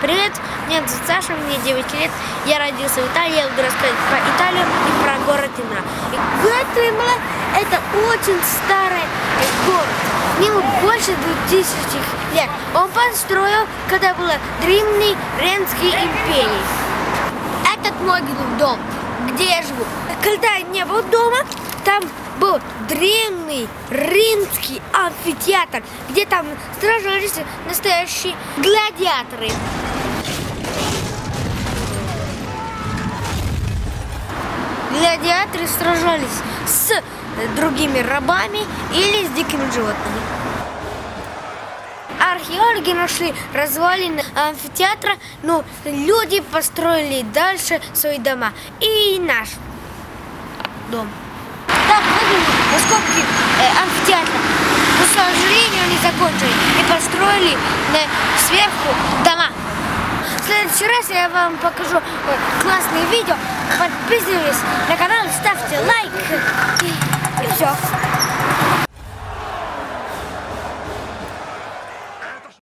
Привет, меня зовут Саша, мне 9 лет, я родился в Италии, я буду рассказывать про Италию и про город Имра. И город Имра – это очень старый город, ему больше 2000 лет. Он построил, когда была древней Римской империи. Этот мой дом, где я живу. Когда не было дома, там был древний римский амфитеатр, где там сражались настоящие гладиаторы. Гладиаторы сражались с другими рабами или с дикими животными. Археологи нашли развалины амфитеатра, но люди построили дальше свои дома. И наш дом. Так выглядит раскопки амфитеатра. Но, к сожалению, они закончили и построили сверху дома. В следующий раз я вам покажу классные видео. Подписывайтесь на канал, ставьте лайк и все.